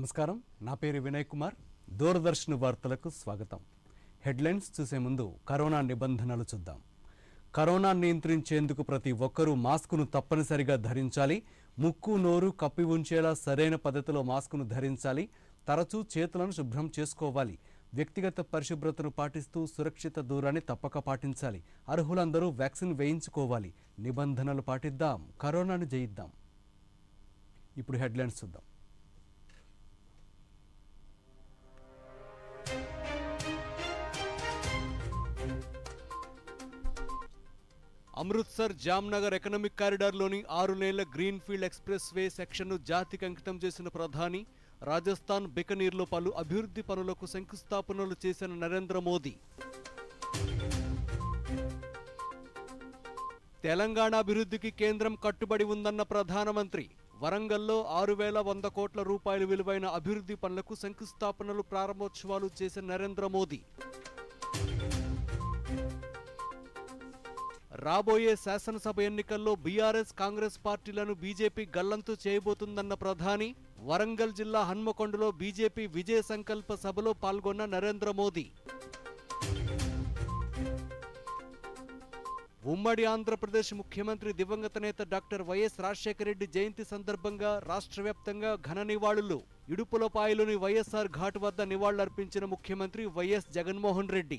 నమస్కారం, నా పేరు వినయ్ కుమార్. దూరదర్శన్ వార్తలకు స్వాగతం. హెడ్లైన్స్ చూసే ముందు కరోనా నిబంధనలు చూద్దాం. కరోనా నియంత్రించేందుకు ప్రతి ఒక్కరూ మాస్కును తప్పనిసరిగా ధరించాలి. ముక్కు నోరు కప్పి ఉంచేలా సరైన పద్ధతిలో మాస్కును ధరించాలి. తరచూ చేతులను శుభ్రం చేసుకోవాలి. వ్యక్తిగత పరిశుభ్రతను పాటిస్తూ సురక్షిత దూరాన్ని తప్పక పాటించాలి. అర్హులందరూ వ్యాక్సిన్ వేయించుకోవాలి. నిబంధనలు పాటిద్దాం, కరోనాను జయిద్దాం. ఇప్పుడు హెడ్లైన్స్ చూద్దాం. అమృత్సర్ జామ్నగర్ ఎకనామిక్ కారిడార్లోని 6 లేన్ల గ్రీన్ ఫీల్డ్ ఎక్స్ప్రెస్ వే సెక్షన్ను జాతికి అంకితం చేసిన ప్రధాని, రాజస్థాన్ బికనీర్లో పలు అభివృద్ధి పనులకు శంకుస్థాపనలు చేసిన నరేంద్ర మోదీ, తెలంగాణ అభివృద్ధికి కేంద్రం కట్టుబడి ఉందన్న ప్రధానమంత్రి, వరంగల్లో 6,100 కోట్ల రూపాయలు విలువైన అభివృద్ధి పనులకు శంకుస్థాపనలు ప్రారంభోత్సవాలు చేసిన నరేంద్ర మోదీ, రాబోయే శాసనసభ ఎన్నికల్లో బీఆర్ఎస్ కాంగ్రెస్ పార్టీలను బీజేపీ గల్లంతు చేయబోతుందన్న ప్రధాని, వరంగల్ జిల్లా హన్మకొండలో బీజేపీ విజయ సంకల్ప సభలో పాల్గొన్న నరేంద్ర మోదీ, ఉమ్మడి ఆంధ్రప్రదేశ్ ముఖ్యమంత్రి దివంగత నేత డాక్టర్ వైఎస్ రాజశేఖర రెడ్డి జయంతి సందర్భంగా రాష్ట్ర వ్యాప్తంగా ఘన నివాళులు. ఇడుపులపాయలోని వైఎస్ఆర్ ఘాట్ వద్ద నివాళులర్పించిన ముఖ్యమంత్రి వైఎస్ జగన్మోహన్ రెడ్డి.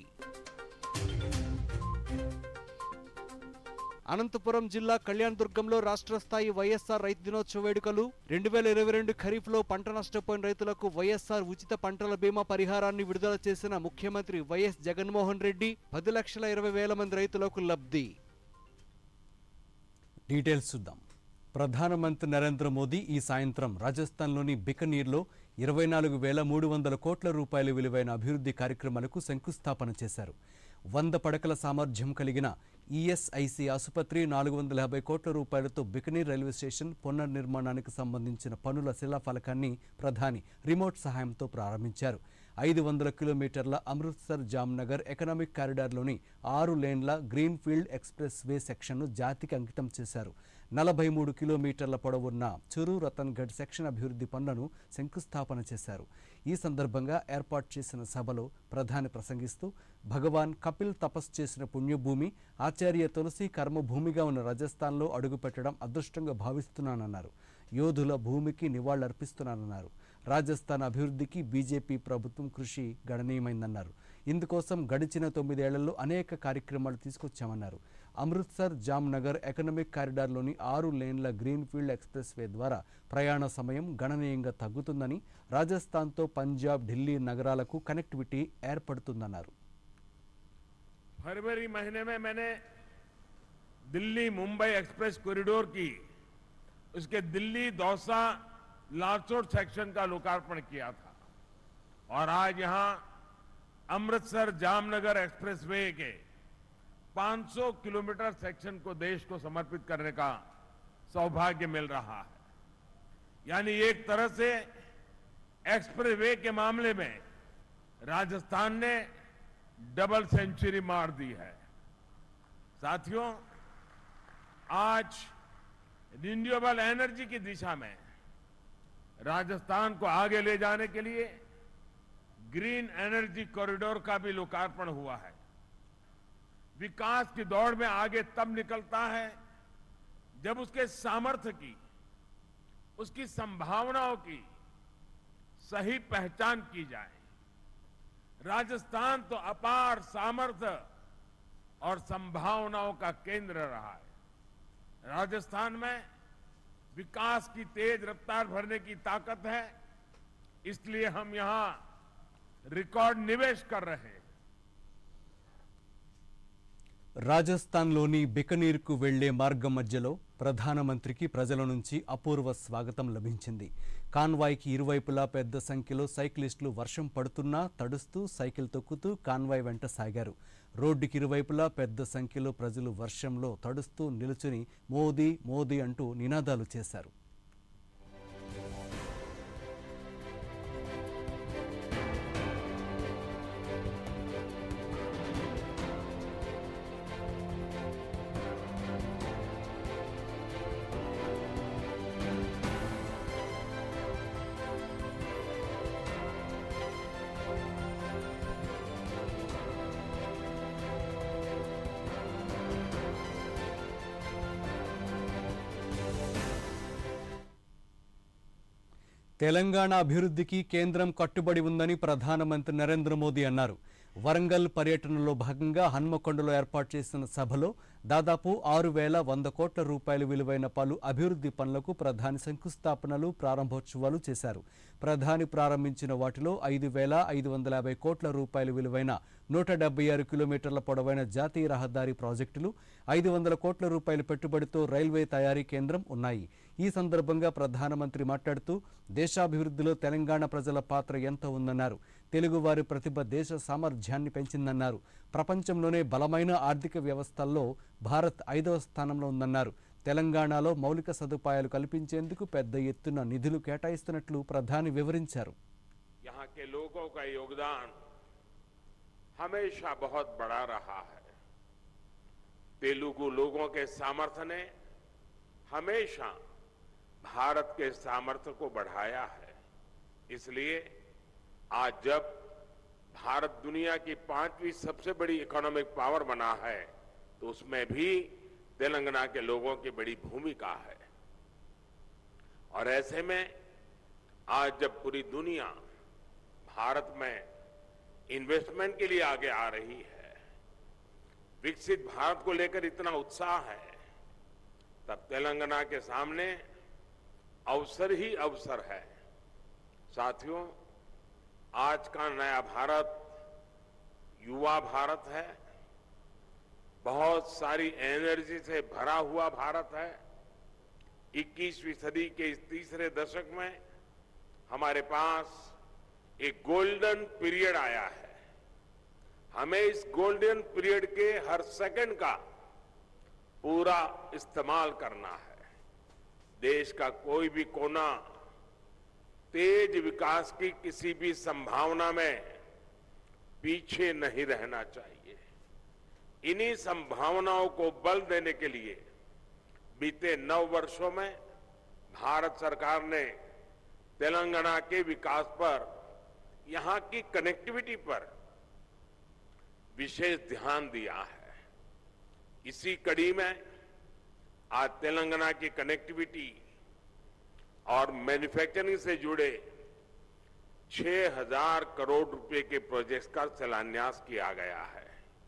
అనంతపురం జిల్లా కళ్యాణదుర్గంలో రాష్ట్ర స్థాయి వైఎస్ఆర్ రైతు దినోత్సవ వేడుకలు. 2022 ఖరీఫ్లో పంట నష్టపోయిన రైతులకు వైఎస్ఆర్ ఉచిత పంటల బీమా పరిహారాన్ని విడుదల చేసిన ముఖ్యమంత్రి వైఎస్ జగన్మోహన్ రెడ్డి. 10,20,000 మంది రైతులకు లబ్ధి. డీటెయిల్స్ చూద్దాం. ప్రధానమంత్రి నరేంద్ర మోదీ ఈ సాయంత్రం రాజస్థాన్లోని బికనీర్లో 24,300 కోట్ల రూపాయల విలువైన అభివృద్ధి కార్యక్రమాలకు శంకుస్థాపన చేశారు. 100 పడకల సామర్థ్యం కలిగిన ఈఎస్ఐసి ఆసుపత్రి, 450 కోట్ల రూపాయలతో బికనీర్ రైల్వే స్టేషన్ పునర్నిర్మాణానికి సంబంధించిన పనుల శిలాఫలకాన్ని ప్రధాని రిమోట్ సహాయంతో ప్రారంభించారు. 500 కిలోమీటర్ల అమృత్సర్ జామ్నగర్ ఎకనామిక్ కారిడార్లోని 6 లేన్ల గ్రీన్ ఫీల్డ్ ఎక్స్ప్రెస్ వే సెక్షన్ను జాతికి అంకితం చేశారు. 43 కిలోమీటర్ల పొడవున్న చురు రతన్గఢ్ సెక్షన్ అభివృద్ధి పనులను శంకుస్థాపన చేశారు. ఈ సందర్భంగా ఏర్పాటు చేసిన సభలో ప్రధాని ప్రసంగిస్తూ, భగవాన్ కపిల్ తపస్సు చేసిన పుణ్యభూమి, ఆచార్య తులసి కర్మభూమిగా ఉన్న రాజస్థాన్లో అడుగుపెట్టడం అదృష్టంగా భావిస్తున్నానన్నారు. యోధుల భూమికి నివాళులర్పిస్తున్నానన్నారు. రాజస్థాన్ అభివృద్ధికి బీజేపీ ప్రభుత్వం కృషి గణనీయమైందన్నారు. ఇందుకోసం గడిచిన 9 ఏళ్లలో అనేక కార్యక్రమాలు తీసుకొచ్చామన్నారు. అమృత్సర్ జామ్నగర్ ఎకనామిక్ కారిడార్లోని 6 లేన్ల గ్రీన్ ఫీల్డ్ ఎక్స్ప్రెస్ వే ద్వారా ప్రయాణ సమయం గణనీయంగా తగ్గుతుందని, రాజస్థాన్తో పంజాబ్, ఢిల్లీ నగరాలకు కనెక్టివిటీ ఏర్పడుతుందన్నారు. फरवरी महीने में मैंने दिल्ली मुंबई एक्सप्रेस कॉरिडोर की उसके दिल्ली दौसा लालसोट सेक्शन का लोकार्पण किया था और आज यहां अमृतसर जामनगर एक्सप्रेसवे के 500 किलोमीटर सेक्शन को देश को समर्पित करने का सौभाग्य मिल रहा है. यानी एक तरह से एक्सप्रेसवे के मामले में राजस्थान ने डबल सेंचुरी मार दी है. साथियों, आज रिन्यूएबल एनर्जी की दिशा में राजस्थान को आगे ले जाने के लिए ग्रीन एनर्जी कॉरिडोर का भी लोकार्पण हुआ है. विकास की दौड़ में आगे तब निकलता है जब उसके सामर्थ्य की, उसकी संभावनाओं की सही पहचान की जाए. राजस्थान तो अपार सामर्थ्य और संभावनाओं का केंद्र रहा है. राजस्थान में विकास की तेज रफ्तार भरने की ताकत है, इसलिए हम यहां रिकॉर्ड निवेश कर रहे हैं. రాజస్థాన్లోని బికనీర్కు వెళ్లే మార్గం మధ్యలో ప్రధానమంత్రికి ప్రజల నుంచి అపూర్వ స్వాగతం లభించింది. కాన్వాయ్కి ఇరువైపులా పెద్ద సంఖ్యలో సైక్లిస్టులు వర్షం పడుతున్నా తడుస్తూ సైకిల్ తొక్కుతూ కాన్వాయ్ వెంట సాగారు. రోడ్డుకి ఇరువైపులా పెద్ద సంఖ్యలో ప్రజలు వర్షంలో తడుస్తూ నిలుచుని మోదీ మోదీ అంటూ నినాదాలు చేశారు. తెలంగాణ అభివృద్ధికి కేంద్రం కట్టుబడి ఉందని ప్రధానమంత్రి నరేంద్ర మోదీ అన్నారు. వరంగల్ పర్యటనలో భాగంగా హన్మకొండలో ఏర్పాటు చేసిన సభలో దాదాపు 6,100 కోట్ల రూపాయలు విలువైన పలు అభివృద్ధి పనులకు ప్రధాని శంకుస్థాపనలు, ప్రారంభోత్సవాలు చేశారు. ప్రధాని ప్రారంభించిన వాటిలో 5,550 కోట్ల రూపాయలు విలువైన 176 కిలోమీటర్ల పొడవైన జాతీయ రహదారి ప్రాజెక్టులు, 500 కోట్ల రూపాయల పెట్టుబడితో రైల్వే తయారీ కేంద్రం ఉన్నాయి. ఈ సందర్భంగా ప్రధానమంత్రి మాట్లాడుతూ దేశాభివృద్ధిలో తెలంగాణ ప్రజల పాత్ర ఎంత ఉందన్నారు. తెలుగువారి ప్రతిభ దేశ సామర్థ్యాన్ని పెంచిందన్నారు. ప్రపంచంలోనే బలమైన ఆర్థిక వ్యవస్థల్లో భారత్ 5వ స్థానంలో ఉందన్నారు. తెలంగాణలో మౌలిక సదుపాయాలు కల్పించేందుకు పెద్ద ఎత్తున నిధులు కేటాయిస్తున్నట్లు ప్రధాని వివరించారు. यहाँ के लोगों का योगदान हमेशा बहुत बड़ा रहा है. तेलुगु लोगों के सामर्थ्य ने हमेशा भारत के सामर्थ्य को बढ़ाया है. इसलिए आज जब भारत दुनिया की 5वीं सबसे बड़ी इकोनॉमिक पावर बना है तो उसमें भी तेलंगाना के लोगों की बड़ी भूमिका है. और ऐसे में आज जब पूरी दुनिया भारत में इन्वेस्टमेंट के लिए आगे आ रही है, विकसित भारत को लेकर इतना उत्साह है, तब तेलंगाना के सामने अवसर ही अवसर है. साथियों, आज का नया भारत युवा भारत है, बहुत सारी एनर्जी से भरा हुआ भारत है. 21वीं सदी के इस तीसरे दशक में हमारे पास एक गोल्डन पीरियड आया है. हमें इस गोल्डन पीरियड के हर सेकंड का पूरा इस्तेमाल करना है. देश का कोई भी कोना तेज विकास की किसी भी संभावना में पीछे नहीं रहना चाहिए. इन्हीं संभावनाओं को बल देने के लिए बीते 9 वर्षों में भारत सरकार ने तेलंगाना के विकास पर, यहां की कनेक्टिविटी पर विशेष ध्यान दिया है. इसी कड़ी में आज तेलंगाना की कनेक्टिविटी और मैन्युफैक्चरिंग से जुड़े 6,000 करोड़ रुपए के प्रोजेक्ट्स का शिलान्यास किया गया है.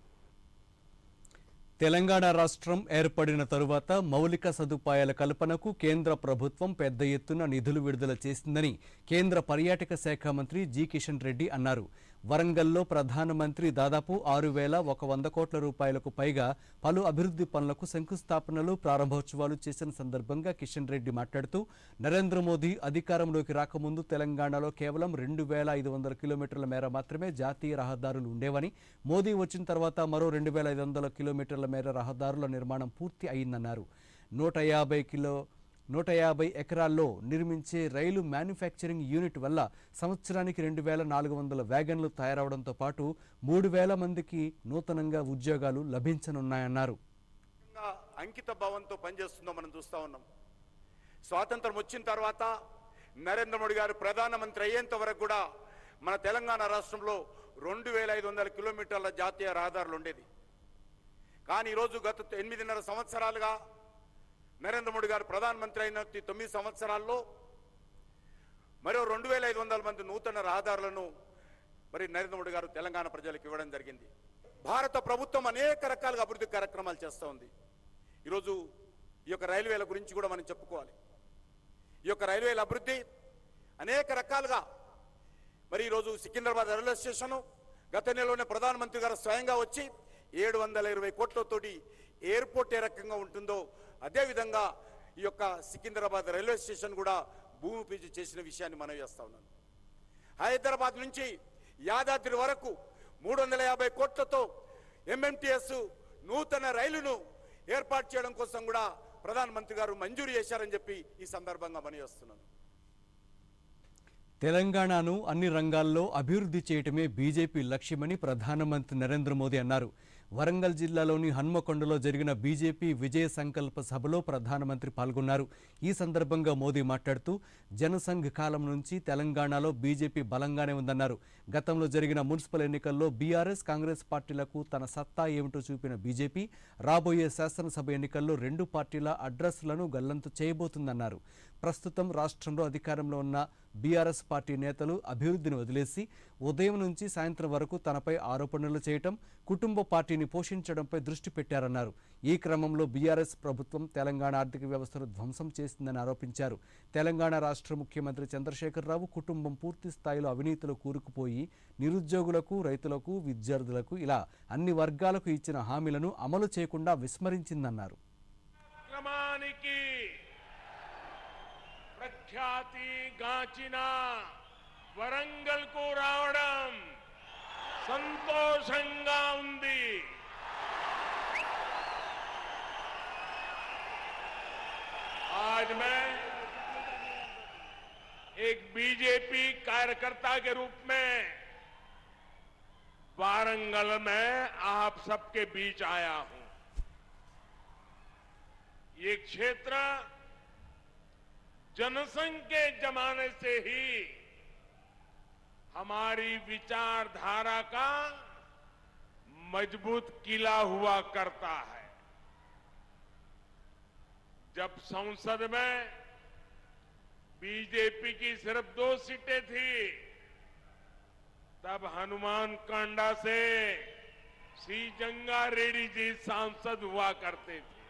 తెలంగాణ రాష్ట్రం ఏర్పడిన తరువాత మౌలిక సదుపాయాల కల్పనకు కేంద్ర ప్రభుత్వం పెద్ద ఎత్తున నిధులు విడుదల చేసిందని కేంద్ర పర్యాటక శాఖ మంత్రి జి కిషన్ రెడ్డి అన్నారు. వరంగల్లో ప్రధానమంత్రి దాదాపు 6,100 కోట్ల రూపాయలకు పైగా పలు అభివృద్ధి పనులకు శంకుస్థాపనలు, ప్రారంభోత్సవాలు చేసిన సందర్భంగా కిషన్ రెడ్డి మాట్లాడుతూ నరేంద్ర మోదీ అధికారంలోకి రాకముందు తెలంగాణలో కేవలం 2,500 కిలోమీటర్ల మేర మాత్రమే జాతీయ రహదారులు ఉండేవని, మోదీ వచ్చిన తర్వాత మరో 2,500 కిలోమీటర్ల మేర రహదారుల నిర్మాణం పూర్తి అయిందన్నారు. 150 ఎకరాల్లో నిర్మించే రైలు మ్యానుఫ్యాక్చరింగ్ యూనిట్ వల్ల సంవత్సరానికి 2,400 వ్యాగన్లు తయారవడంతో పాటు 3,000 మందికి నూతనంగా ఉద్యోగాలు లభించనున్నాయన్నారు. అంకిత భావంతో పనిచేస్తుందో మనం చూస్తా ఉన్నాం. స్వాతంత్రం వచ్చిన తర్వాత నరేంద్ర మోడీ గారు ప్రధానమంత్రి అయ్యేంత వరకు కూడా మన తెలంగాణ రాష్ట్రంలో 2,500 కిలోమీటర్ల జాతీయ రహదారులు ఉండేది. కానీ ఈరోజు గత 8.5 సంవత్సరాలుగా నరేంద్ర మోడీ గారు ప్రధానమంత్రి అయిన 9 సంవత్సరాల్లో మరో 2,500 మంది నూతన రహదారులను మరి నరేంద్ర మోడీ గారు తెలంగాణ ప్రజలకు ఇవ్వడం జరిగింది. భారత ప్రభుత్వం అనేక రకాలుగా అభివృద్ధి కార్యక్రమాలు చేస్తూ ఉంది. ఈరోజు ఈ యొక్క రైల్వేల గురించి కూడా మనం చెప్పుకోవాలి. ఈ యొక్క రైల్వేల అభివృద్ధి అనేక రకాలుగా మరి ఈరోజు సికింద్రాబాద్ రైల్వే స్టేషను గత నెలలోనే ప్రధానమంత్రి గారు స్వయంగా వచ్చి 720 కోట్లతోటి ఎయిర్పోర్ట్ ఏ రకంగా ఉంటుందో అదేవిధంగా ఈ యొక్క సికింద్రాబాద్ రైల్వే స్టేషన్ కూడా భూమి పూజ చేసిన విషయాన్ని మనం చేస్తా ఉన్నాను. హైదరాబాద్ నుంచి యాదాద్రి వరకు 350 కోట్లతో ఎంఎంటీఎస్ నూతన రైలును ఏర్పాటు చేయడం కోసం కూడా ప్రధానమంత్రి గారు మంజూరు చేశారని చెప్పి ఈ సందర్భంగా మనం చేస్తున్నాను. తెలంగాణను అన్ని రంగాల్లో అభివృద్ధి చేయటమే బీజేపీ లక్ష్యమని ప్రధానమంత్రి నరేంద్ర మోదీ అన్నారు. వరంగల్ జిల్లాలోని హన్మకొండలో జరిగిన బీజేపీ విజయ సంకల్ప సభలో ప్రధానమంత్రి పాల్గొన్నారు. ఈ సందర్భంగా మోదీ మాట్లాడుతూ జనసంఘ్ కాలం నుంచి తెలంగాణలో బీజేపీ బలంగానే ఉందన్నారు. గతంలో జరిగిన మున్సిపల్ ఎన్నికల్లో బీఆర్ఎస్, కాంగ్రెస్ పార్టీలకు తన సత్తా ఏమిటో చూపిన బీజేపీ రాబోయే శాసనసభ ఎన్నికల్లో 2 పార్టీల అడ్రస్లను గల్లంతు చేయబోతుందన్నారు. ప్రస్తుతం రాష్ట్రంలో అధికారంలో ఉన్న బీఆర్ఎస్ పార్టీ నేతలు అభివృద్ధిని వదిలేసి ఉదయం నుంచి సాయంత్రం వరకు తనపై ఆరోపణలు చేయటం, కుటుంబ పార్టీని పోషించడంపై దృష్టి పెట్టారన్నారు. ఈ క్రమంలో బీఆర్ఎస్ ప్రభుత్వం తెలంగాణ ఆర్థిక వ్యవస్థను ధ్వంసం చేసిందని ఆరోపించారు. తెలంగాణ రాష్ట్ర ముఖ్యమంత్రి చంద్రశేఖరరావు కుటుంబం పూర్తి స్థాయిలో అవినీతిలో కూరుకుపోయి నిరుద్యోగులకు, రైతులకు, విద్యార్థులకు ఇలా అన్ని వర్గాలకు ఇచ్చిన హామీలను అమలు చేయకుండా విస్మరించిందన్నారు. ప్రఖ్యాతి గాచిన వరంగల్కు రావడం సంతోషంగా ఉంది. आज मैं एक बीजेपी कार्यकर्ता के रूप में वारंगल में आप सबके बीच आया हूं. ये क्षेत्र जनसंघ के जमाने से ही हमारी विचारधारा का मजबूत किला हुआ करता है. जब संसद में बीजेपी की सिर्फ 2 सीटें थी, तब हनुमान कांडा से सी जंगा रेड्डी जी सांसद हुआ करते थे.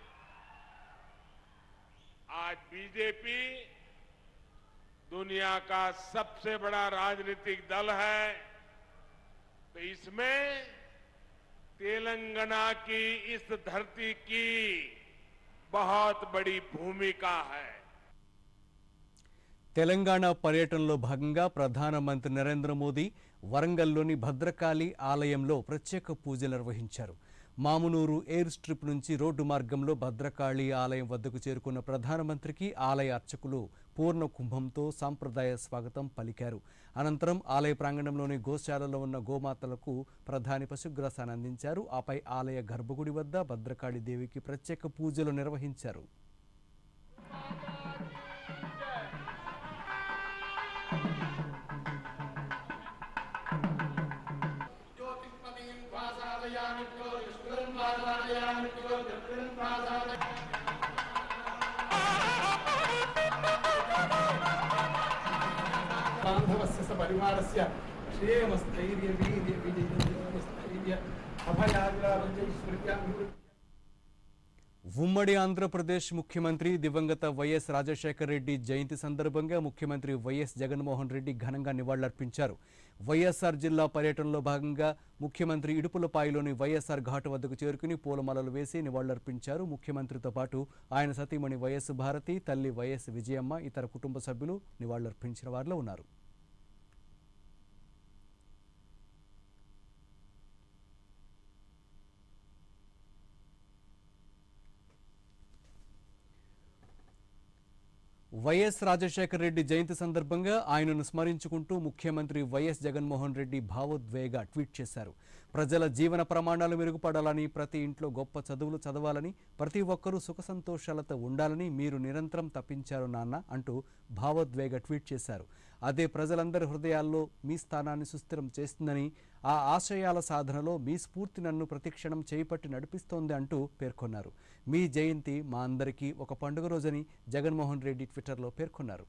आज बीजेपी दुनिया का सबसे बड़ा राजनीतिक दल है, तो इसमें तेलंगाना की इस धरती की बहुत बड़ी भूमिका है. తెలంగాణ పర్యటనలో భాగంగా ప్రధానమంత్రి నరేంద్ర మోదీ వరంగల్లోని భద్రకాళి ఆలయంలో ప్రత్యేక పూజలు నిర్వహించారు. మామునూరు ఎయిర్ స్ట్రిప్ నుంచి రోడ్డు మార్గంలో భద్రకాళి ఆలయం వద్దకు చేరుకున్న ప్రధానమంత్రికి ఆలయ అర్చకులు పూర్ణ కుంభంతో సాంప్రదాయ స్వాగతం పలికారు. అనంతరం ఆలయ ప్రాంగణంలోని గోశాలలో ఉన్న గోమాతలకు ప్రధాని పశుగ్రాసాన్ని అందించారు. ఆపై ఆలయ గర్భగుడి వద్ద భద్రకాళి దేవికి ప్రత్యేక పూజలు నిర్వహించారు. बांधवस्य परिवारस्य श्रेयमस्थैर्य वीर्य विजयस्थैर्य अभयाग्रावजैश्वर्यां. ఉమ్మడి ఆంధ్రప్రదేశ్ ముఖ్యమంత్రి దివంగత వైఎస్ రాజశేఖర రెడ్డి జయంతి సందర్భంగా ముఖ్యమంత్రి వైఎస్ జగన్మోహన్ రెడ్డి ఘనంగా నివాళులర్పించారు. వైఎస్ఆర్ జిల్లా పర్యటనలో భాగంగా ముఖ్యమంత్రి ఇడుపులపాయలోని వైఎస్ఆర్ ఘాటు వద్దకు చేరుకుని పూలమాలలు వేసి నివాళులర్పించారు. ముఖ్యమంత్రితో పాటు ఆయన సతీమణి వైఎస్ భారతి, తల్లి వైఎస్ విజయమ్మ, ఇతర కుటుంబ సభ్యులు నివాళులర్పించిన వారిలో ఉన్నారు. వైఎస్ రాజశేఖర రెడ్డి జయంతి సందర్భంగా ఆయనను స్మరించుకుంటూ ముఖ్యమంత్రి వైఎస్ జగన్మోహన్ రెడ్డి భావోద్వేగ ట్వీట్ చేశారు. ప్రజల జీవన ప్రమాణాలు మెరుగుపడాలని, ప్రతి ఇంట్లో గొప్ప చదువులు చదవాలని, ప్రతి ఒక్కరూ సుఖ సంతోషాలతో ఉండాలని మీరు నిరంతరం తప్పించారు నాన్న అంటూ భావోద్వేగ ట్వీట్ చేశారు. అదే ప్రజలందరి హృదయాల్లో మీ స్థానాన్ని సుస్థిరం చేస్తుందని, ఆ ఆశయాల సాధనలో మీ స్ఫూర్తి నన్ను ప్రతిక్షణం చేపట్టి నడిపిస్తోంది అంటూ పేర్కొన్నారు. మీ జయంతి మా అందరికీ ఒక పండుగ రోజని జగన్మోహన్ రెడ్డి ట్విట్టర్లో పేర్కొన్నారు.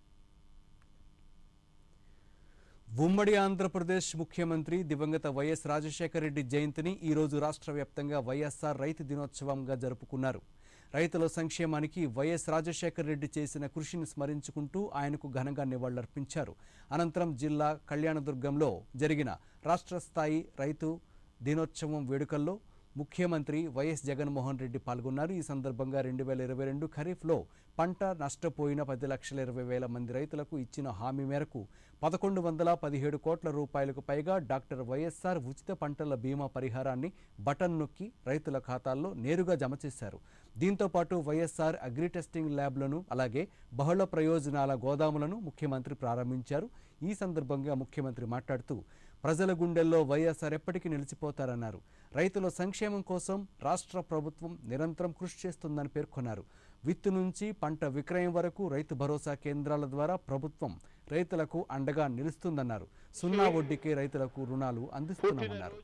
ఉమ్మడి ఆంధ్రప్రదేశ్ ముఖ్యమంత్రి దివంగత వైఎస్ రాజశేఖర రెడ్డి జయంతిని ఈరోజు రాష్ట్ర వ్యాప్తంగా వైఎస్ఆర్ రైతు దినోత్సవంగా జరుపుకున్నారు. రైతుల సంక్షేమానికి వైఎస్ రాజశేఖర రెడ్డి చేసిన కృషిని స్మరించుకుంటూ ఆయనకు ఘనంగా నివాళులర్పించారు. అనంతరం జిల్లా కళ్యాణదుర్గంలో జరిగిన రాష్ట్ర స్థాయి రైతు దినోత్సవం వేడుకల్లో ముఖ్యమంత్రి వైఎస్ జగన్మోహన్ రెడ్డి పాల్గొన్నారు. ఈ సందర్భంగా 2022 ఖరీఫ్లో పంట నష్టపోయిన 10,20,000 మంది రైతులకు ఇచ్చిన హామీ మేరకు 1117 కోట్ల రూపాయలకు పైగా డాక్టర్ వైఎస్ఆర్ ఉచిత పంటల బీమా పరిహారాన్ని బటన్ నొక్కి రైతుల ఖాతాల్లో నేరుగా జమ చేశారు. దీంతోపాటు వైఎస్ఆర్ అగ్రి టెస్టింగ్ ల్యాబ్లను, అలాగే బహుళ ప్రయోజనాల గోదాములను ముఖ్యమంత్రి ప్రారంభించారు. ఈ సందర్భంగా ముఖ్యమంత్రి మాట్లాడుతూ ప్రజల గుండెల్లో వైఎస్ఆర్ ఎప్పటికీ నిలిచిపోతారన్నారు. రైతుల సంక్షేమం కోసం రాష్ట్ర ప్రభుత్వం నిరంతరం కృషి చేస్తుందని పేర్కొన్నారు. విత్తు నుంచి పంట విక్రయం వరకు రైతు భరోసా కేంద్రాల ద్వారా ప్రభుత్వం రైతులకు అండగా నిలుస్తుందన్నారు. సున్నా వడ్డీకే రైతులకు రుణాలు అందిస్తున్నామన్నారు.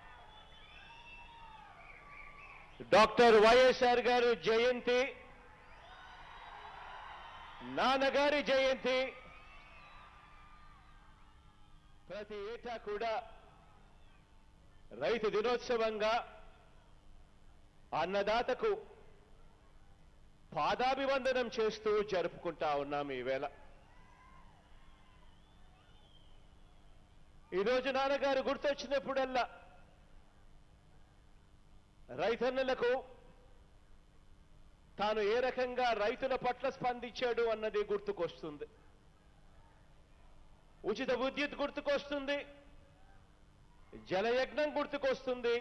డాక్టర్ వైఎస్ఆర్ గారు జయంతి నాన్నగారి జయంతి ప్రతి ఏటా కూడా రైతు దినోత్సవంగా అన్నదాతకు పాదాభివందనం చేస్తూ జరుపుకుంటా ఉన్నాం ఈవేళ. ఈరోజు నాన్నగారు గుర్తొచ్చినప్పుడల్లా రైతన్నలకు తాను ఏ రకంగా రైతుల పట్ల స్పందించాడు అన్నది గుర్తుకొస్తుంది. ఉచిత విద్యుత్ గుర్తుకొస్తుంది, జలయజ్ఞం గుర్తుకొస్తుంది.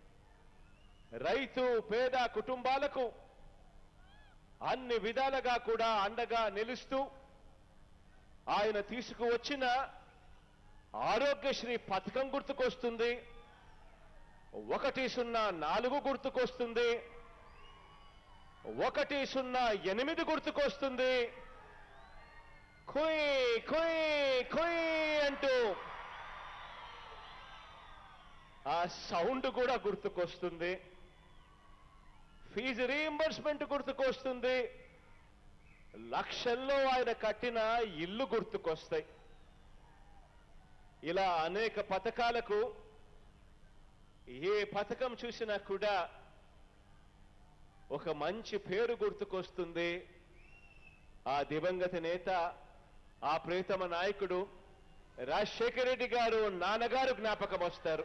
రైతు పేద కుటుంబాలకు అన్ని విధాలుగా కూడా అండగా నిలుస్తూ ఆయన తీసుకువచ్చిన ఆరోగ్యశ్రీ పథకం గుర్తుకొస్తుంది, 104 గుర్తుకొస్తుంది, 108 గుర్తుకొస్తుంది. కుయ్ కుయ్ కుయ్ అంటూ ఆ సౌండ్ కూడా గుర్తుకొస్తుంది. ఫీజు రీయింబర్స్మెంట్ గుర్తుకొస్తుంది, లక్షల్లో ఆయన కట్టిన ఇల్లు గుర్తుకొస్తాయి. ఇలా అనేక పథకాలకు ఏ పథకం చూసినా కూడా ఒక మంచి పేరు గుర్తుకొస్తుంది. ఆ దివంగత నేత, ఆ ప్రియతమ నాయకుడు రాజశేఖర రెడ్డి గారు నాన్నగారు జ్ఞాపకం వస్తారు.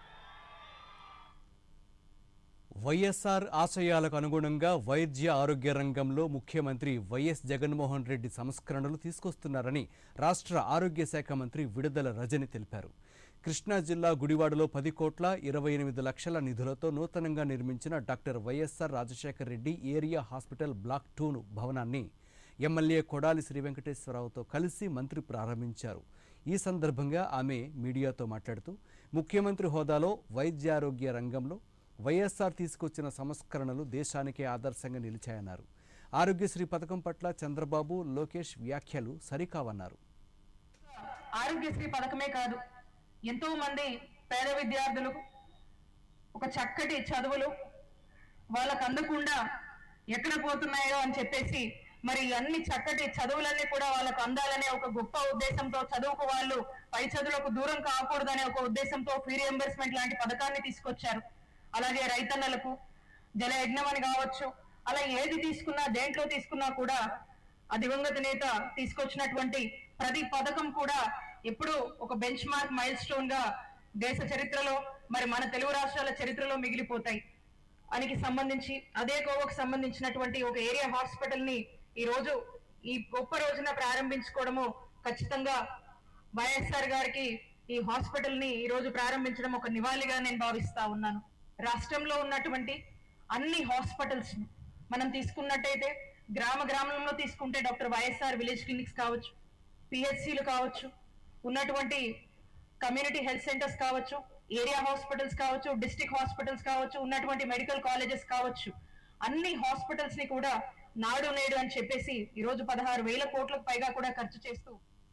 వైఎస్ఆర్ ఆశయాలకు అనుగుణంగా వైద్య ఆరోగ్య రంగంలో ముఖ్యమంత్రి వైఎస్ జగన్మోహన్ రెడ్డి సంస్కరణలు తీసుకొస్తున్నారని రాష్ట్ర ఆరోగ్య శాఖ మంత్రి విడుదల రజని తెలిపారు. కృష్ణా జిల్లా గుడివాడలో 10,28,00,000 నిధులతో నూతనంగా నిర్మించిన doctor YSR Rajasekhara Reddy area hospital block 2 భవనాన్ని ఎమ్మెల్యే కొడాలి శ్రీ వెంకటేశ్వరరావుతో కలిసి మంత్రి ప్రారంభించారు. ఈ సందర్భంగా ఆమె మీడియాతో మాట్లాడుతూ ముఖ్యమంత్రి హోదాలో వైద్యారోగ్య రంగంలో వైఎస్ఆర్ తీసుకొచ్చిన సంస్కరణలు దేశానికే ఆదర్శంగా నిలిచాయన్నారు. ఆరోగ్యశ్రీ పథకం పట్ల చంద్రబాబు, లోకేష్ వ్యాఖ్యలు సరికావన్నారు. ఆరోగ్యశ్రీ పథకమే కాదు, ఎంతో మంది పేద విద్యార్థులకు ఒక చక్కటి చదువులు వాళ్ళకు అందకుండా ఎక్కడ పోతున్నాయో అని చెప్పేసి మరి అన్ని చక్కటి చదువులన్నీ కూడా వాళ్ళకు అందాలనే ఒక గొప్ప ఉద్దేశంతో, చదువుకు వాళ్ళు పై చదువులకు దూరం కాకూడదనే ఒక ఉద్దేశంతో ఫీ రియంబర్స్మెంట్ లాంటి పథకాన్ని తీసుకొచ్చారు. అలాగే రైతన్నలకు జలయజ్ఞం అని కావచ్చు, అలా ఏది తీసుకున్నా దేంట్లో తీసుకున్నా కూడా ఆ దివంగత నేత తీసుకొచ్చినటువంటి ప్రతి పథకం కూడా ఎప్పుడు ఒక బెంచ్ మార్క్ మైల్ స్టోన్ గా దేశ చరిత్రలో మరి మన తెలుగు రాష్ట్రాల చరిత్రలో మిగిలిపోతాయి. దానికి సంబంధించి అదే కోవకు సంబంధించినటువంటి ఒక ఏరియా హాస్పిటల్ ని ఈ రోజు ఈ గొప్ప రోజున ప్రారంభించుకోవడము ఖచ్చితంగా వైఎస్ఆర్ గారికి ఈ హాస్పిటల్ ని ఈ రోజు ప్రారంభించడం ఒక నివాళిగా నేను భావిస్తా ఉన్నాను. రాష్ట్రంలో ఉన్నటువంటి అన్ని హాస్పిటల్స్ మనం తీసుకున్నట్టయితే గ్రామంలో తీసుకుంటే డాక్టర్ వైఎస్ఆర్ విలేజ్ క్లినిక్స్ కావచ్చు, పిహెచ్సిలు కావచ్చు, ఉన్నటువంటి కమ్యూనిటీ హెల్త్ సెంటర్స్ కావచ్చు, ఏరియా హాస్పిటల్స్ కావచ్చు, డిస్ట్రిక్ట్ హాస్పిటల్స్ కావచ్చు, ఉన్నటువంటి మెడికల్ కాలేజెస్ కావచ్చు, అన్ని హాస్పిటల్స్ ని కూడా నాడు నేడు అని చెప్పేసి ఈరోజు 16,000 కోట్లకు పైగా కూడా ఖర్చు చేస్తూ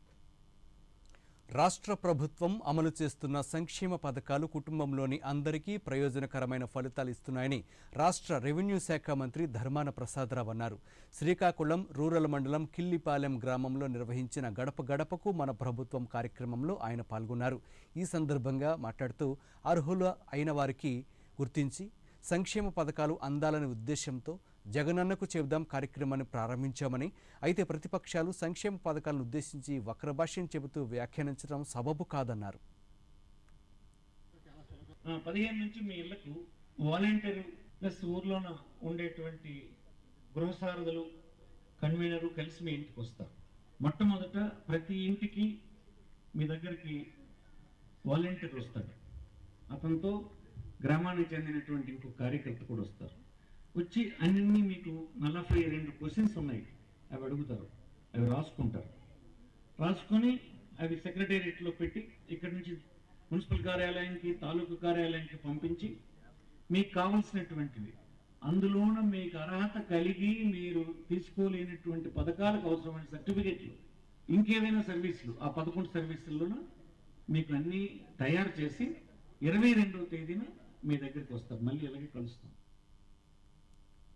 రాష్ట్ర ప్రభుత్వం అమలు చేస్తున్న సంక్షేమ పథకాలు కుటుంబంలోని అందరికీ ప్రయోజనకరమైన ఫలితాలు ఇస్తున్నాయని రాష్ట్ర రెవెన్యూ శాఖ మంత్రి ధర్మాన ప్రసాదరావు అన్నారు. శ్రీకాకుళం రూరల్ మండలం కిల్లిపాలెం గ్రామంలో నిర్వహించిన గడప గడపకు మన ప్రభుత్వం కార్యక్రమంలో ఆయన పాల్గొన్నారు. ఈ సందర్భంగా మాట్లాడుతూ అర్హులు అయిన వారికి గుర్తించి సంక్షేమ పథకాలు అందాలనే ఉద్దేశంతో జగనన్నకు చెబుదాం కార్యక్రమాన్ని ప్రారంభించామని, అయితే ప్రతిపక్షాలు సంక్షేమ పథకాలను ఉద్దేశించి వక్రభాష్యం చెబుతూ వ్యాఖ్యానించడం సబబు కాదన్నారు. 15 నుంచి మీ ఇళ్లకు వాలంటీర్ ప్లస్ ఊర్లోన ఉండేటువంటి గృహసారథులు కన్వీనరు కలిసి మీ ఇంటికి వస్తారు. మొట్టమొదట ప్రతి ఇంటికి మీ దగ్గరికి వాలంటీర్ వస్తాడు. అతనితో గ్రామానికి చెందినటువంటి ఇంకో కార్యకర్త కూడా వస్తారు. వచ్చి అన్ని మీకు 42 క్వశ్చన్స్ ఉన్నాయి, అవి అడుగుతారు, అవి రాసుకుంటారు. రాసుకొని అవి సెక్రటేరియట్లో పెట్టి ఇక్కడి నుంచి మున్సిపల్ కార్యాలయానికి, తాలూకు కార్యాలయానికి పంపించి మీకు కావాల్సినటువంటివి, అందులోన మీకు అర్హత కలిగి మీరు తీసుకోలేనటువంటి పథకాలకు అవసరమైన సర్టిఫికెట్లు, ఇంకేదైనా సర్వీసులు, ఆ 11 సర్వీసుల్లోనూ మీకు అన్నీ తయారు చేసి 22వ తేదీన మీ దగ్గరికి వస్తారు. మళ్ళీ ఇలాగే కలుస్తాం.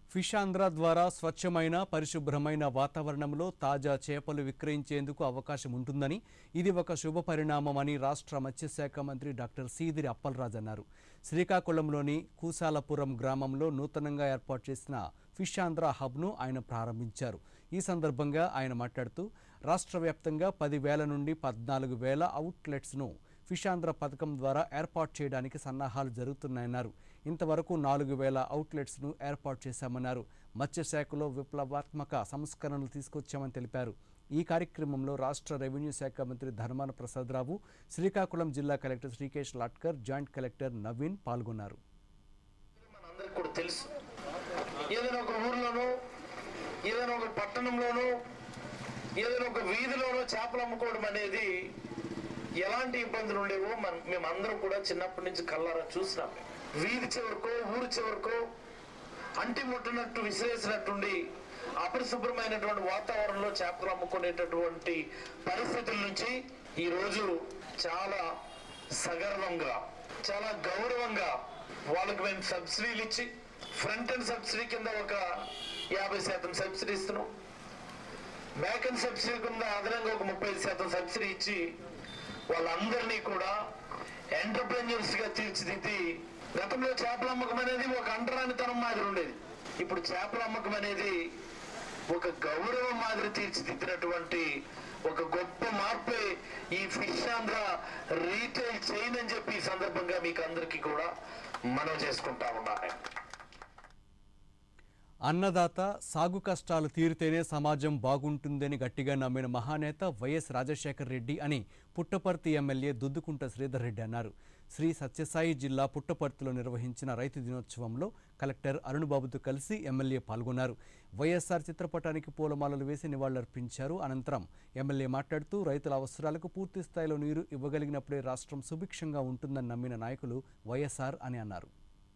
ఫిషాంధ్ర ద్వారా స్వచ్ఛమైన పరిశుభ్రమైన వాతావరణంలో తాజా చేపలు విక్రయించేందుకు అవకాశం ఉంటుందని, ఇది ఒక శుభ పరిణామమని రాష్ట్ర మత్స్యశాఖ మంత్రి డాక్టర్ సీదిరి అప్పలరాజు అన్నారు. శ్రీకాకుళంలోని కూసాలపురం గ్రామంలో నూతనంగా ఏర్పాటు చేసిన ఫిషాంధ్ర హబ్ను ఆయన ప్రారంభించారు. ఈ సందర్భంగా ఆయన మాట్లాడుతూ రాష్ట్ర వ్యాప్తంగా 10,000 నుండి 14,000 అవుట్లెట్స్ను ఫిషాంధ్ర పథకం ద్వారా ఏర్పాటు చేయడానికి సన్నాహాలు జరుగుతున్నాయన్నారు. ఇంతవరకు 4,000 అవుట్లెట్స్ను ఏర్పాటు చేశామన్నారు. మత్స్యశాఖలో విప్లవాత్మక సంస్కరణలు తీసుకొచ్చామని తెలిపారు. ఈ కార్యక్రమంలో రాష్ట్ర రెవెన్యూ శాఖ మంత్రి ధర్మాన ప్రసాదరావు, శ్రీకాకుళం జిల్లా collector Srikesh Latkar, joint collector Naveen పాల్గొన్నారు. మనందరికీ కూడా తెలుసు, ఏదైనా ఒక ఊర్లోనో, ఏదైనా ఒక పట్టణంలోనో, ఏదైనా ఒక వీధిలోనో చేపలు అమ్ముకోవడం అనేది ఎలాంటి ఇబ్బందులు ఉండేవో మేమందరం కూడా చిన్నప్పటి నుంచి కళ్ళారా చూసినాం. వీధి చివరికో, ఊరు చివరికో అంటి ముట్టినట్టు విసిరేసినట్టుండి అపరిశుభ్రమైనటువంటి వాతావరణంలో చేపలు అమ్ముకునేటటువంటి పరిస్థితుల నుంచి ఈరోజు చాలా సగర్వంగా, చాలా గౌరవంగా వాళ్ళకి మేము సబ్సిడీలు ఇచ్చి, ఫ్రంట్ అండ్ సబ్సిడీ కింద ఒక 50% సబ్సిడీ ఇస్తున్నాం, బ్యాక్ అండ్ సబ్సిడీ కింద అదనంగా ఒక 30% సబ్సిడీ ఇచ్చి వాళ్ళందరినీ కూడా ఎంటర్ప్రెన్యూర్స్ గా తీర్చిదిద్ది, గతంలో చేపల అమ్మకం అనేది ఒక అంటరానితనం మాదిరి ఉండేది, ఇప్పుడు చేపల అమ్మకం అనేది ఒక గౌరవం మాదిరి తీర్చిదిద్దినటువంటి ఒక గొప్ప మార్పే ఈ ఫిషాంధ్ర రీటైల్ చైన్ అని చెప్పి ఈ సందర్భంగా మీకు అందరికీ కూడా మనం చేసుకుంటా ఉన్నాను. అన్నదాత సాగు కష్టాలు తీరితేనే సమాజం బాగుంటుందని గట్టిగా నమ్మిన మహానేత వైఎస్ రాజశేఖర రెడ్డి అని పుట్టపర్తి ఎమ్మెల్యే దుద్దుకుంట శ్రీధర్ రెడ్డి అన్నారు. శ్రీ సత్యసాయి జిల్లా పుట్టపర్తిలో నిర్వహించిన రైతు దినోత్సవంలో కలెక్టర్ అరుణ్బాబుతో కలిసి ఎమ్మెల్యే పాల్గొన్నారు. వైఎస్ఆర్ చిత్రపటానికి పూలమాలలు వేసి నివాళులర్పించారు. అనంతరం ఎమ్మెల్యే మాట్లాడుతూ రైతుల అవసరాలకు పూర్తి స్థాయిలో నీరు ఇవ్వగలిగినప్పుడే రాష్ట్రం సుభిక్షంగా ఉంటుందని నమ్మిన నాయకులు వైఎస్ఆర్ అని అన్నారు.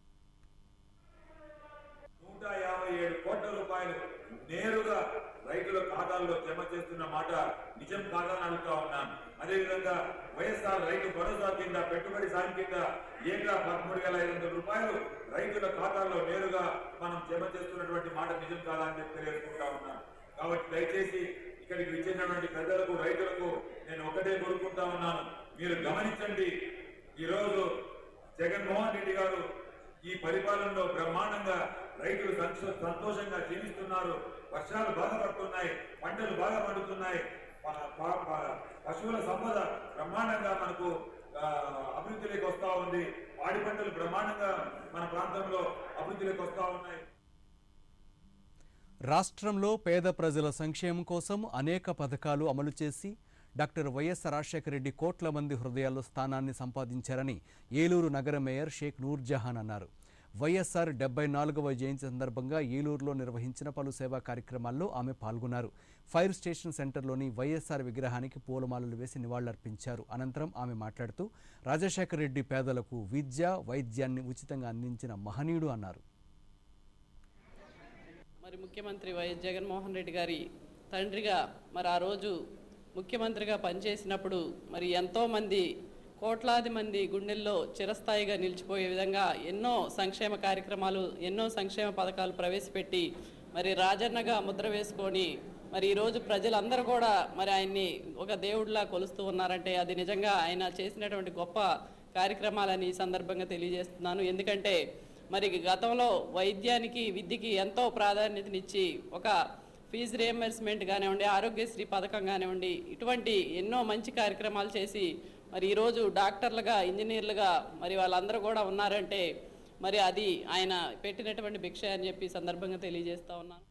157 కోట్ల రూపాయలు నేరుగా రైతుల ఖాతాల్లో జమ చేస్తున్న మాట నిజం కాదని అడుగుతా ఉన్నాను. అదేవిధంగా వైఎస్ఆర్ రైతు భరోసా కింద పెట్టుబడి సాయం కింద ఏటా 13,500 రూపాయలు రైతుల ఖాతాల్లో నేరుగా మనం జమ చేస్తున్నటువంటి మాట నిజం కాదా అని చెప్పి తెలియజేసుకుంటా ఉన్నాను. కాబట్టి దయచేసి ఇక్కడికి విచ్చేసినటువంటి ప్రజలకు, రైతులకు నేను ఒకటే కోరుకుంటా ఉన్నాను, మీరు గమనించండి. ఈరోజు జగన్మోహన్ రెడ్డి గారు ఈ పరిపాలనలో బ్రహ్మాండంగా రైతులు సంతోషంగా జీవిస్తున్నారు. వర్షాలు బాగా పడుతున్నాయి, పంటలు బాగా పండుతున్నాయి, పశువుల సంపద బ్రహ్మాండంగా మనకు అభివృద్ధిలోకి వస్తూ ఉంది, పాడి పంటలు బ్రహ్మాండంగా మన ప్రాంతంలో అభివృద్ధిలోకి వస్తూ ఉన్నాయి. రాష్ట్రంలో పేద ప్రజల సంక్షేమం కోసం అనేక పథకాలు అమలు చేసి డాక్టర్ వైఎస్ రాజశేఖర రెడ్డి కోట్ల మంది హృదయాల్లో స్థానాన్ని సంపాదించారని ఏలూరు నగర మేయర్ షేక్ నూర్జహాన్ అన్నారు. వైఎస్ఆర్ 74వ జయంతి సందర్భంగా ఏలూరులో నిర్వహించిన పలు సేవా కార్యక్రమాల్లో ఆమె పాల్గొన్నారు. ఫైర్ స్టేషన్ సెంటర్లోని వైఎస్ఆర్ విగ్రహానికి పూలమాలలు వేసి నివాళులర్పించారు. అనంతరం ఆమె మాట్లాడుతూ రాజశేఖర రెడ్డి పేదలకు విద్య, వైద్యాన్ని ఉచితంగా అందించిన మహనీయుడు అన్నారు. మరి ముఖ్యమంత్రి వైఎస్ జగన్మోహన్ రెడ్డి గారి తండ్రిగా మరి ఆ రోజు ముఖ్యమంత్రిగా పనిచేసినప్పుడు మరి ఎంతోమంది కోట్లాది మంది గుండెల్లో చిరస్థాయిగా నిలిచిపోయే విధంగా ఎన్నో సంక్షేమ కార్యక్రమాలు, ఎన్నో సంక్షేమ పథకాలు ప్రవేశపెట్టి మరి రాజన్నగా ముద్ర వేసుకొని మరి ఈరోజు ప్రజలందరూ కూడా మరి ఆయన్ని ఒక దేవుడిలా కొలుస్తూ ఉన్నారంటే అది నిజంగా ఆయన చేసినటువంటి గొప్ప కార్యక్రమాలని ఈ సందర్భంగా తెలియజేస్తున్నాను. ఎందుకంటే మరి గతంలో వైద్యానికి, విద్యకి ఎంతో ప్రాధాన్యతనిచ్చి ఒక ఫీజు రియంబర్స్మెంట్ కానివ్వండి, ఆరోగ్యశ్రీ పథకం కానివ్వండి, ఇటువంటి ఎన్నో మంచి కార్యక్రమాలు చేసి మరి ఈరోజు డాక్టర్లుగా, ఇంజనీర్లుగా మరి వాళ్ళందరూ కూడా ఉన్నారంటే మరి అది ఆయన పెట్టినటువంటి భిక్ష అని చెప్పి సందర్భంగా తెలియజేస్తా ఉన్నాను.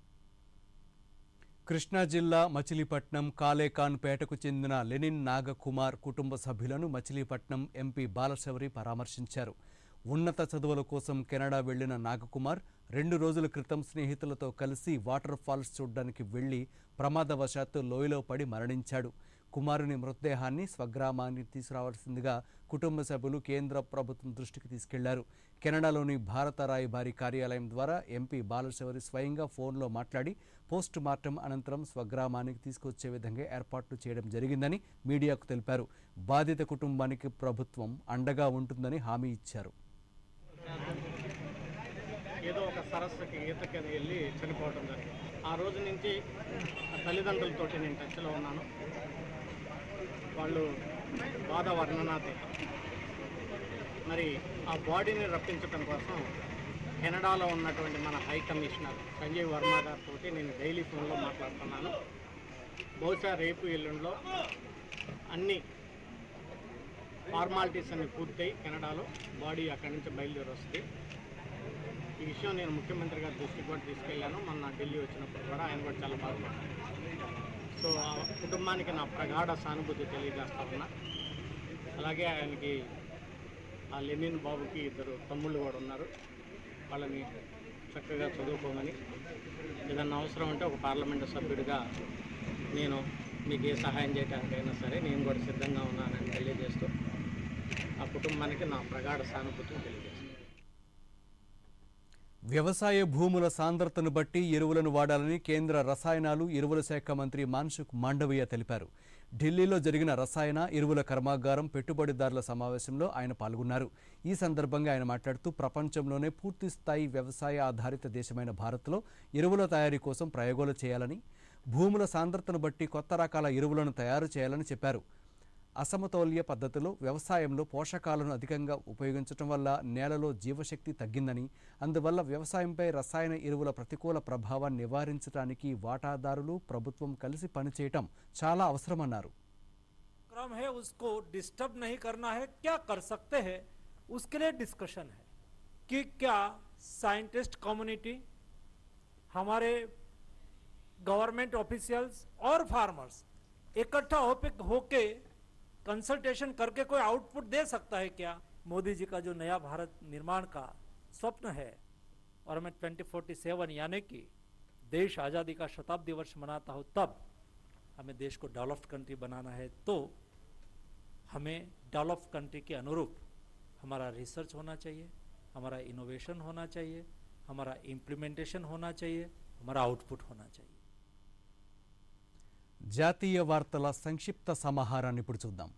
కృష్ణా జిల్లా మచిలీపట్నం కాలేకాన్పేటకు చెందిన లెనిన్ నాగకుమార్ కుటుంబ సభ్యులను మచిలీపట్నం ఎంపీ బాలశౌరి పరామర్శించారు. ఉన్నత చదువుల కోసం కెనడా వెళ్లిన నాగకుమార్ 2 రోజుల క్రితం స్నేహితులతో కలిసి వాటర్ ఫాల్స్ చూడ్డానికి వెళ్లి ప్రమాదవశాత్తు లోయలో పడి మరణించాడు. కుమారుని మృతదేహాన్ని స్వగ్రామానికి తీసుకురావాల్సిందిగా కుటుంబ సభ్యులు కేంద్ర ప్రభుత్వం దృష్టికి తీసుకెళ్లారు. కెనడాలోని భారత రాయబారి కార్యాలయం ద్వారా ఎంపీ బాలశౌరి స్వయంగా ఫోన్లో మాట్లాడి పోస్ట్ మార్టం అనంతరం స్వగ్రామానికి తీసుకొచ్చే విధంగా ఏర్పాట్లు చేయడం జరిగిందని మీడియాకు తెలిపారు. బాధిత కుటుంబానికి ప్రభుత్వం అండగా ఉంటుందని హామీ ఇచ్చారు. ఏదో ఒక సరస్సుకి ఈతకి వెళ్ళి చనిపోవడం జరిగింది. ఆ రోజు నుంచి తల్లిదండ్రులతోటి నేను టచ్లో ఉన్నాను. వాళ్ళు బాధ వర్ణనాతీతం. మరి ఆ బాడీని రప్పించడం కోసం కెనడాలో ఉన్నటువంటి మన హై కమిషనర్ సంజయ్ వర్మ గారితో నేను డైలీ ఫోన్లో మాట్లాడుతున్నాను. బహుశా రేపు ఎల్లుండిలో అన్ని ఫార్మాలిటీస్ అన్ని పూర్తయి కెనడాలో బాడీ అక్కడి నుంచి బయలుదేరి వస్తుంది. ఈ విషయం నేను ముఖ్యమంత్రి గారి దృష్టికి కూడా తీసుకెళ్ళాను. మొన్న ఢిల్లీ వచ్చినప్పుడు కూడా ఆయన కూడా చాలా బాధపడ్డారు. సో ఆ కుటుంబానికి నా ప్రగాఢ సానుభూతి తెలియజేస్తా ఉన్నా. అలాగే ఆయనకి ఆ లెనిన్ బాబుకి 2 తమ్ముళ్ళు కూడా ఉన్నారు. వాళ్ళని చక్కగా చదువుకోమని, ఏదన్నా అవసరం ఉంటే ఒక పార్లమెంటు సభ్యుడిగా నేను మీకు ఏ సహాయం చేయడానికైనా సరే నేను కూడా సిద్ధంగా ఉన్నానని తెలియజేస్తూ ఆ కుటుంబానికి నా ప్రగాఢ సానుభూతిని తెలియజేస్తాను. వ్యవసాయ భూముల సాంద్రతను బట్టి ఎరువులను వాడాలని కేంద్ర రసాయనాలు ఎరువుల శాఖ మంత్రి మాన్సుఖ్ మాండవీయ తెలిపారు. ఢిల్లీలో జరిగిన రసాయన ఎరువుల కర్మాగారం పెట్టుబడిదారుల సమావేశంలో ఆయన పాల్గొన్నారు. ఈ సందర్భంగా ఆయన మాట్లాడుతూ ప్రపంచంలోనే పూర్తిస్థాయి వ్యవసాయ ఆధారిత దేశమైన భారత్లో ఎరువుల తయారీ కోసం ప్రయోగాలు చేయాలని, భూముల సాంద్రతను బట్టి కొత్త రకాల ఎరువులను తయారు చేయాలని చెప్పారు. అసమతౌల్య పద్ధతిలో వ్యవసాయంలో పోషకాలను అధికంగా ఉపయోగించడం వల్ల నేలలో జీవశక్తి తగ్గిందని, అందువల్ల వ్యవసాయంపై రసాయన ఎరువుల ప్రతికూల ప్రభావాన్ని నివారించడానికి వాటాదారులు ప్రభుత్వం కలిసి పనిచేయటం చాలా అవసరమన్నారు. क्रम है उसको डिस्टर्ब नहीं करना है, क्या कर सकते हैं उसके लिए डिस्कशन है कि क्या साइंटिस्ट कम्युनिटी, हमारे गवर्नमेंट ऑफिशियल्स और फार्मर्स इकट्ठा होके कंसल्टेशन करके कोई आउटपुट दे सकता है क्या? मोदी जी का जो नया भारत निर्माण का स्वप्न है और मैं 2047 यानी कि देश आज़ादी का शताब्दी वर्ष मनाता हूँ, तब हमें देश को डेवलप्ड कंट्री बनाना है, तो हमें डेवलप्ड कंट्री के अनुरूप हमारा रिसर्च होना चाहिए, हमारा इनोवेशन होना चाहिए, हमारा इम्प्लीमेंटेशन होना चाहिए, हमारा आउटपुट होना चाहिए. జాతీయ వార్తల సంక్షిప్త సమాహారాన్ని ఇప్పుడు చూద్దాం.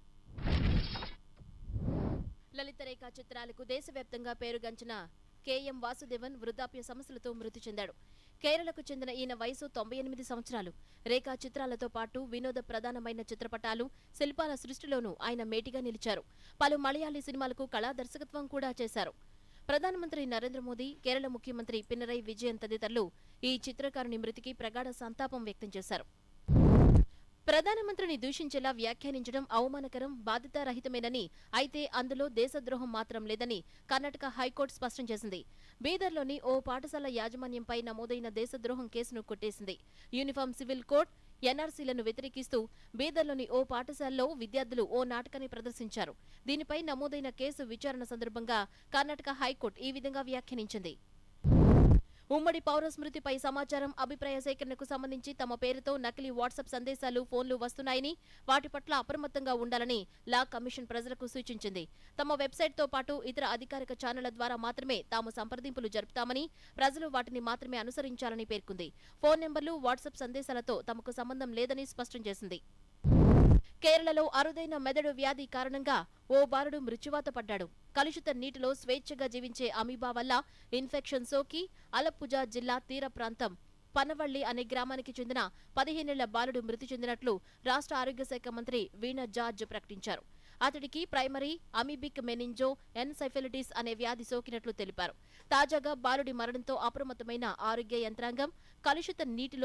లలిత రేఖా చిత్రాలకు దేశవ్యాప్తంగా పేరుగాంచిన కేఎం వాసుదేవన్ వృద్ధాప్య సమస్యలతో మృతి చెందాడు. కేరళకు చెందిన ఈయన వయసు 98 సంవత్సరాలు. రేఖా చిత్రాలతో పాటు వినోద ప్రధానమైన చిత్రపటాలు, శిల్పాల సృష్టిలోనూ ఆయన మేటిగా నిలిచారు. పలు మలయాళీ సినిమాలకు కళా దర్శకత్వం కూడా చేశారు. ప్రధానమంత్రి నరేంద్ర మోదీ, కేరళ ముఖ్యమంత్రి పినరై విజయన్ తదితరులు ఈ చిత్రకారుని మృతికి ప్రగాఢ సంతాపం వ్యక్తం చేశారు. ప్రధానమంత్రిని దూషించేలా వ్యాఖ్యానించడం అవమానకరం, బాధ్యతారహితమేనని, అయితే అందులో దేశద్రోహం మాత్రం లేదని కర్ణాటక హైకోర్టు స్పష్టం చేసింది. బీదర్లోని ఓ పాఠశాల యాజమాన్యంపై నమోదైన దేశద్రోహం కేసును కొట్టేసింది. యూనిఫామ్ సివిల్ కోడ్, ఎన్ఆర్సీలను వ్యతిరేకిస్తూ బీదర్లోని ఓ పాఠశాలలో విద్యార్థులు ఓ నాటకాన్ని ప్రదర్శించారు. దీనిపై నమోదైన కేసు విచారణ సందర్భంగా కర్ణాటక హైకోర్టు ఈ విధంగా వ్యాఖ్యానించింది. ఉమ్మడి పౌర స్మృతిపై సమాచారం, అభిప్రాయ సేకరణకు సంబంధించి తమ పేరుతో నకిలీ వాట్సాప్ సందేశాలు, ఫోన్లు వస్తున్నాయని, వాటి పట్ల అప్రమత్తంగా ఉండాలని లా కమిషన్ ప్రజలకు సూచించింది. తమ వెబ్సైట్తో పాటు ఇతర అధికారిక ఛానళ్ల ద్వారా మాత్రమే తాము సంప్రదింపులు జరుపుతామని, ప్రజలు వాటిని మాత్రమే అనుసరించాలని పేర్కొంది. ఫోన్ నెంబర్లు, వాట్సాప్ సందేశాలతో తమకు సంబంధం లేదని స్పష్టం చేసింది. కేరళలో అరుదైన మెదడు వ్యాధి కారణంగా ఓ బాలుడు మృత్యువాత పడ్డాడు. కలుషిత నీటిలో స్వేచ్ఛగా జీవించే అమీబా వల్ల ఇన్ఫెక్షన్ సోకి అలప్పుజా జిల్లా తీర ప్రాంతం పనవళ్లి అనే గ్రామానికి చెందిన 15 ఏళ్ల బాలుడు మృతి చెందినట్లు రాష్ట్ర ఆరోగ్య శాఖ మంత్రి వీణా జార్జ్ ప్రకటించారు. అతడికి ప్రైమరీ అమీబిక్ మెనింజో ఎన్సెఫెలిటిస్ అనే వ్యాధి సోకినట్లు తెలిపారు. తాజాగా బాలుడి మరణంతో అప్రమత్తమైన ఆరోగ్య యంత్రాంగం కలుషిత నీటిలో